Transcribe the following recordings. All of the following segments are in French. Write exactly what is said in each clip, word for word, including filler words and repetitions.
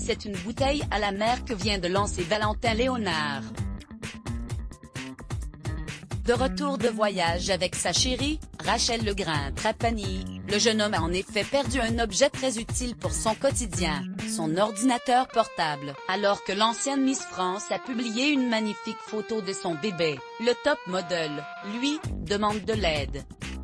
C'est une bouteille à la mer que vient de lancer Valentin Léonard. De retour de voyage avec sa chérie, Rachel Legrain-Trapani, le jeune homme a en effet perdu un objet très utile pour son quotidien, son ordinateur portable, alors que l'ancienne Miss France a publié une magnifique photo de son bébé. Le top model, lui, demande de l'aide.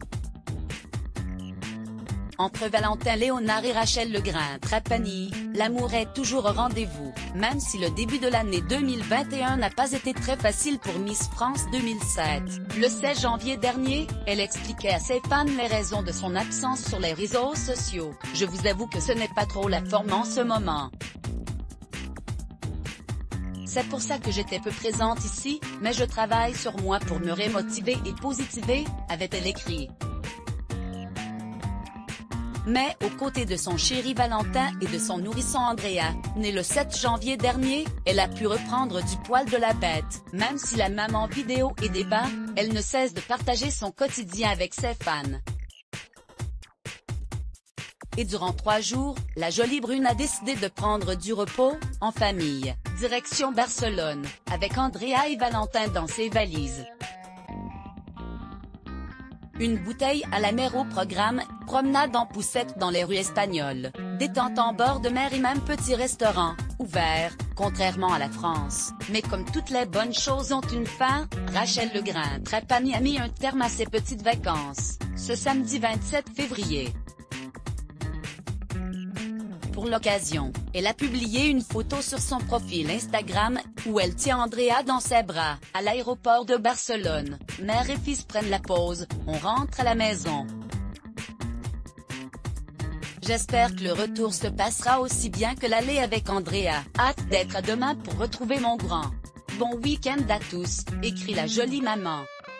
Entre Valentin Léonard et Rachel Legrain-Trapani, l'amour est toujours au rendez-vous, même si le début de l'année deux mille vingt et un n'a pas été très facile pour Miss France deux mille sept. Le seize janvier dernier, elle expliquait à ses fans les raisons de son absence sur les réseaux sociaux. « Je vous avoue que ce n'est pas trop la forme en ce moment. C'est pour ça que j'étais peu présente ici, mais je travaille sur moi pour me remotiver et positiver », avait-elle écrit. Mais, aux côtés de son chéri Valentin et de son nourrisson Andrea, né le sept janvier dernier, elle a pu reprendre du poil de la bête. Même si la maman vidéo et débat, elle ne cesse de partager son quotidien avec ses fans. Et durant trois jours, la jolie brune a décidé de prendre du repos, en famille, direction Barcelone, avec Andrea et Valentin dans ses valises. Une bouteille à la mer au programme, promenade en poussette dans les rues espagnoles, détente en bord de mer et même petit restaurant, ouvert, contrairement à la France. Mais comme toutes les bonnes choses ont une fin, Rachel Legrain-Trapani a mis un terme à ses petites vacances, ce samedi vingt-sept février. Pour l'occasion, elle a publié une photo sur son profil Instagram, où elle tient Andrea dans ses bras, à l'aéroport de Barcelone. Mère et fils prennent la pause, on rentre à la maison. J'espère que le retour se passera aussi bien que l'aller avec Andrea. Hâte d'être à demain pour retrouver mon grand. Bon week-end à tous, écrit la jolie maman.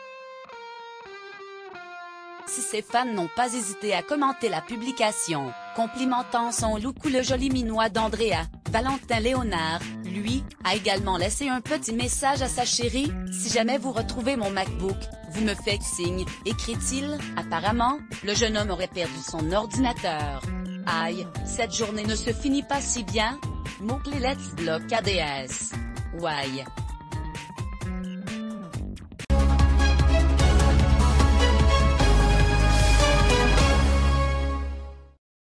Si ses fans n'ont pas hésité à commenter la publication, complimentant son look ou le joli minois d'Andrea, Valentin Léonard, lui, a également laissé un petit message à sa chérie. « Si jamais vous retrouvez mon MacBook, vous me faites signe », écrit-il. Apparemment, le jeune homme aurait perdu son ordinateur. Aïe, cette journée ne se finit pas si bien. Mot-clé Let's Block A D S. Why.